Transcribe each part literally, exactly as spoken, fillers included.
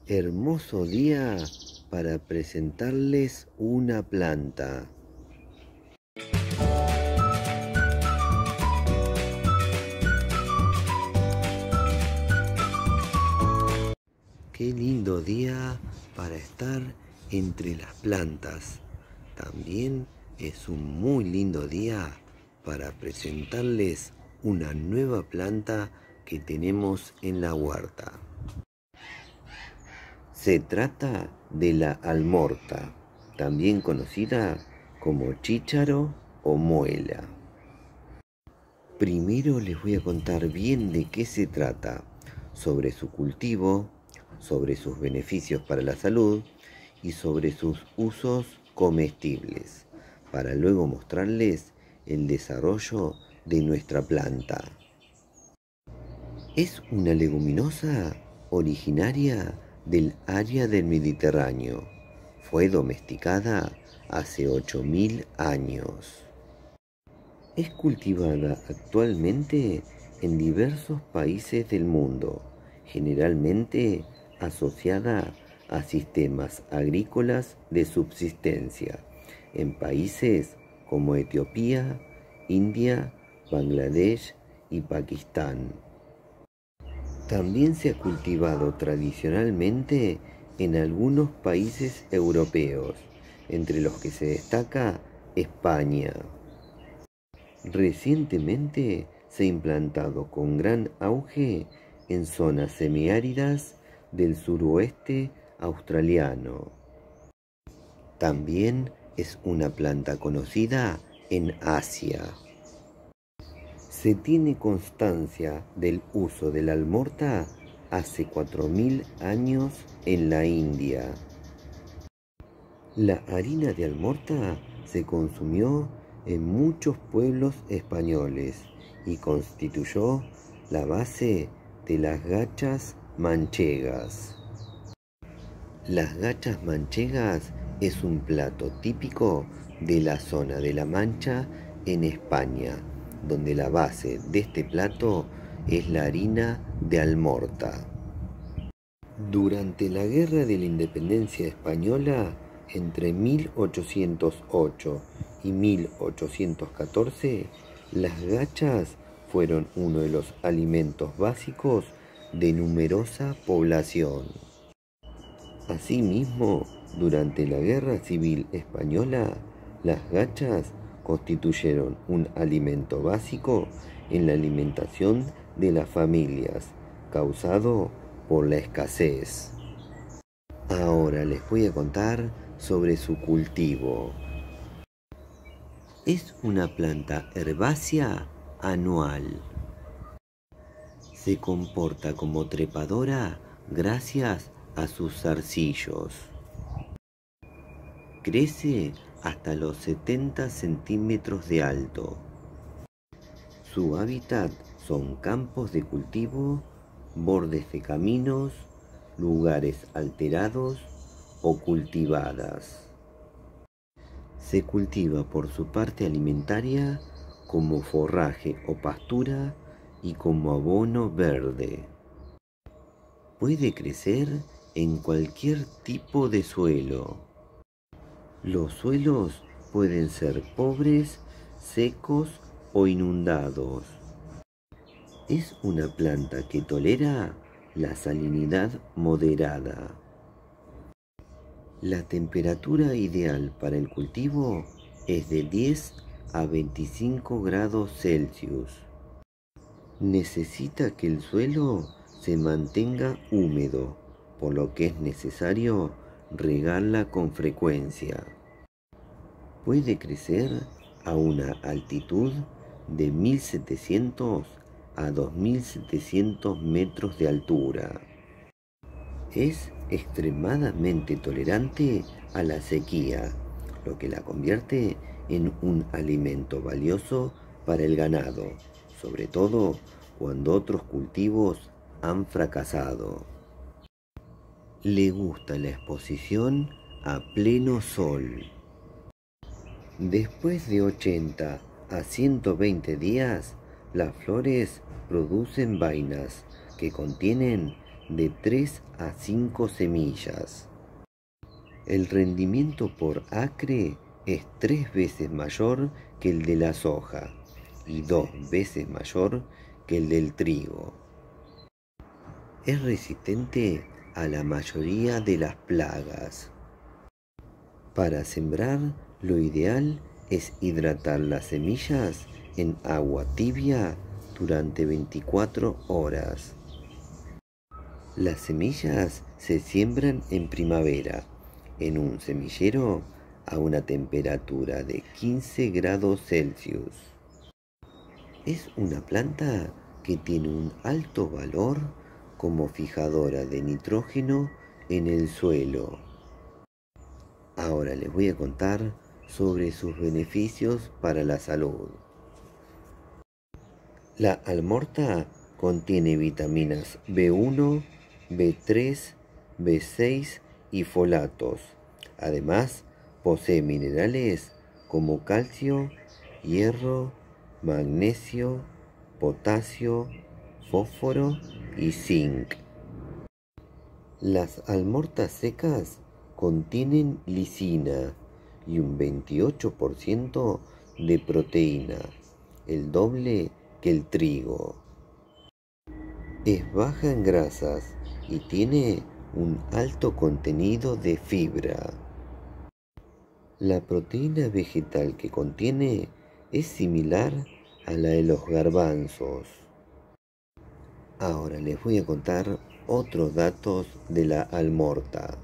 Hermoso día para presentarles una planta. Qué lindo día para estar entre las plantas. También es un muy lindo día para presentarles una nueva planta que tenemos en la huerta. Se trata de la almorta, también conocida como chícharo o muela. Primero les voy a contar bien de qué se trata, sobre su cultivo, sobre sus beneficios para la salud y sobre sus usos comestibles, para luego mostrarles el desarrollo de nuestra planta. Es una leguminosa originaria del área del Mediterráneo. Fue domesticada hace ocho mil años. Es cultivada actualmente en diversos países del mundo, generalmente asociada a sistemas agrícolas de subsistencia en países como Etiopía, India, Bangladesh y Pakistán. También se ha cultivado tradicionalmente en algunos países europeos, entre los que se destaca España. Recientemente se ha implantado con gran auge en zonas semiáridas del suroeste australiano. También es una planta conocida en Asia. Se tiene constancia del uso de la almorta hace cuatro mil años en la India. La harina de almorta se consumió en muchos pueblos españoles y constituyó la base de las gachas manchegas. Las gachas manchegas es un plato típico de la zona de La Mancha en España, donde la base de este plato es la harina de almorta. Durante la Guerra de la Independencia Española, entre mil ochocientos ocho y mil ochocientos catorce, las gachas fueron uno de los alimentos básicos de numerosa población. Asimismo, durante la Guerra Civil Española, las gachas constituyeron un alimento básico en la alimentación de las familias, causado por la escasez. Ahora les voy a contar sobre su cultivo. Es una planta herbácea anual. Se comporta como trepadora gracias a sus zarcillos. Crece hasta los setenta centímetros de alto. Su hábitat son campos de cultivo, bordes de caminos, lugares alterados o cultivadas. Se cultiva por su parte alimentaria como forraje o pastura y como abono verde. Puede crecer en cualquier tipo de suelo. Los suelos pueden ser pobres, secos o inundados. Es una planta que tolera la salinidad moderada. La temperatura ideal para el cultivo es de diez a veinticinco grados Celsius. Necesita que el suelo se mantenga húmedo, por lo que es necesario regarla con frecuencia. Puede crecer a una altitud de mil setecientos a dos mil setecientos metros de altura. Es extremadamente tolerante a la sequía, lo que la convierte en un alimento valioso para el ganado, sobre todo cuando otros cultivos han fracasado. Le gusta la exposición a pleno sol. Después de ochenta a ciento veinte días, las flores producen vainas que contienen de tres a cinco semillas. El rendimiento por acre es tres veces mayor que el de la soja y dos veces mayor que el del trigo. Es resistente a la mayoría de las plagas. Para sembrar, lo ideal es hidratar las semillas en agua tibia durante veinticuatro horas. Las semillas se siembran en primavera, en un semillero a una temperatura de quince grados Celsius. Es una planta que tiene un alto valor como fijadora de nitrógeno en el suelo. Ahora les voy a contar sobre sus beneficios para la salud. La almorta contiene vitaminas B uno, B tres, B seis y folatos. Además, posee minerales como calcio, hierro, magnesio, potasio, fósforo y zinc. Las almortas secas contienen lisina y un veintiocho por ciento de proteína, el doble que el trigo. Es baja en grasas y tiene un alto contenido de fibra. La proteína vegetal que contiene es similar a la de los garbanzos. Ahora les voy a contar otros datos de la almorta.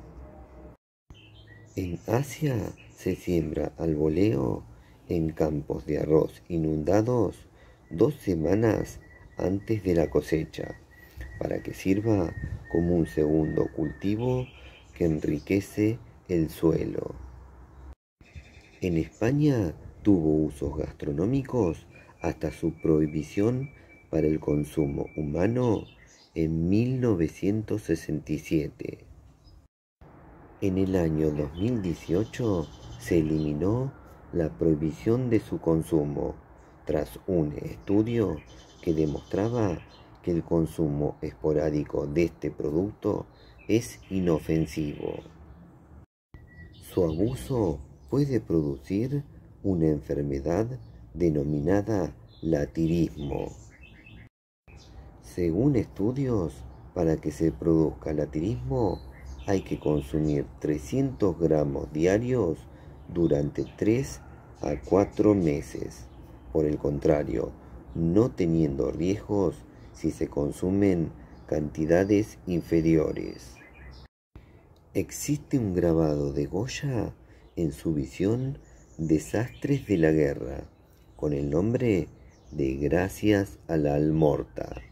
En Asia se siembra al voleo en campos de arroz inundados dos semanas antes de la cosecha, para que sirva como un segundo cultivo que enriquece el suelo. En España tuvo usos gastronómicos hasta su prohibición para el consumo humano en mil novecientos sesenta y siete. En el año dos mil dieciocho se eliminó la prohibición de su consumo tras un estudio que demostraba que el consumo esporádico de este producto es inofensivo. Su abuso puede producir una enfermedad denominada latirismo. Según estudios, para que se produzca latirismo hay que consumir trescientos gramos diarios durante tres a cuatro meses. Por el contrario, no teniendo riesgos si se consumen cantidades inferiores. Existe un grabado de Goya en su visión Desastres de la Guerra, con el nombre de Gracias a la Almorta.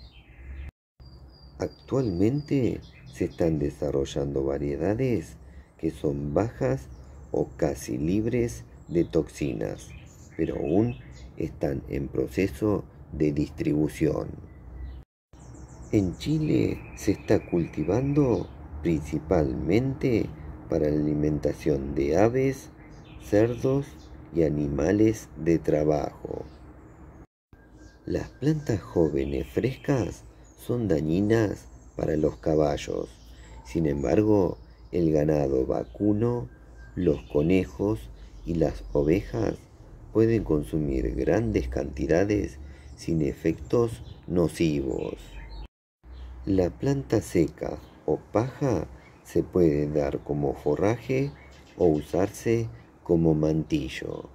Actualmente se están desarrollando variedades que son bajas o casi libres de toxinas, pero aún están en proceso de distribución. En Chile se está cultivando principalmente para la alimentación de aves, cerdos y animales de trabajo. Las plantas jóvenes frescas son dañinas para los caballos. Sin embargo, el ganado vacuno, los conejos y las ovejas pueden consumir grandes cantidades sin efectos nocivos. La planta seca o paja se puede dar como forraje o usarse como mantillo.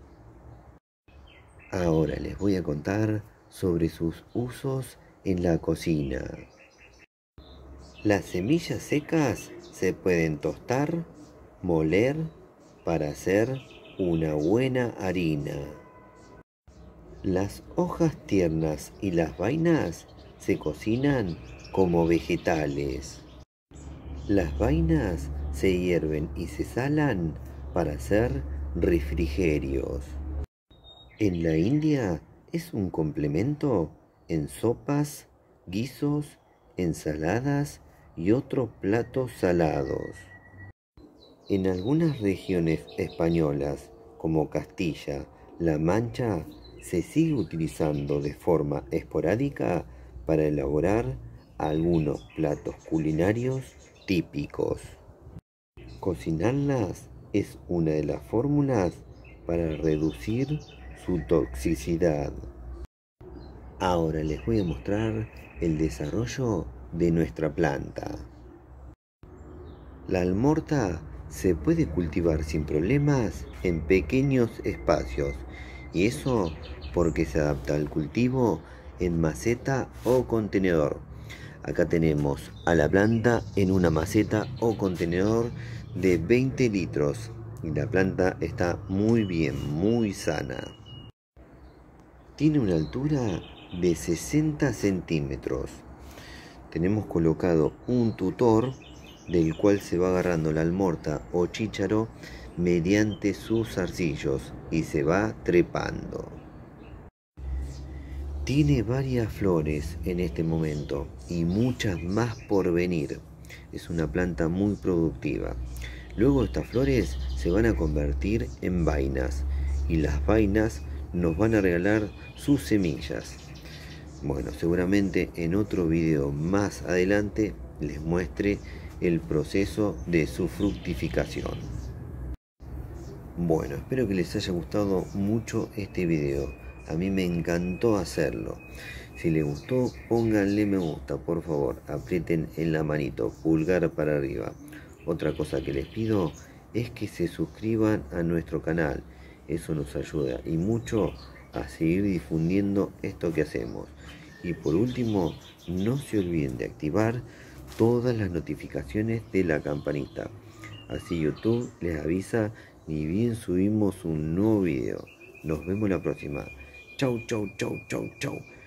Ahora les voy a contar sobre sus usos en la cocina. Las semillas secas se pueden tostar, moler para hacer una buena harina. Las hojas tiernas y las vainas se cocinan como vegetales. Las vainas se hierven y se salan para hacer refrigerios. En la India es un complemento en sopas, guisos, ensaladas y otros platos salados. En algunas regiones españolas, como Castilla-La Mancha, se sigue utilizando de forma esporádica para elaborar algunos platos culinarios típicos. Cocinarlas es una de las fórmulas para reducir su toxicidad. Ahora les voy a mostrar el desarrollo de nuestra planta. La almorta se puede cultivar sin problemas en pequeños espacios, y eso porque se adapta al cultivo en maceta o contenedor. Acá tenemos a la planta en una maceta o contenedor de veinte litros y la planta está muy bien, muy sana. Tiene una altura de sesenta centímetros. Tenemos colocado un tutor del cual se va agarrando la almorta o chícharo mediante sus zarcillos y se va trepando. Tiene varias flores en este momento y muchas más por venir. Es una planta muy productiva. Luego estas flores se van a convertir en vainas y las vainas nos van a regalar sus semillas. Bueno, seguramente en otro video más adelante les muestre el proceso de su fructificación. Bueno, espero que les haya gustado mucho este video. A mí me encantó hacerlo. Si les gustó, pónganle me gusta, por favor. Aprieten en la manito, pulgar para arriba. Otra cosa que les pido es que se suscriban a nuestro canal. Eso nos ayuda y mucho a seguir difundiendo esto que hacemos. Y por último, no se olviden de activar todas las notificaciones de la campanita. Así YouTube les avisa ni bien subimos un nuevo video. Nos vemos la próxima. Chau, chau, chau, chau, chau.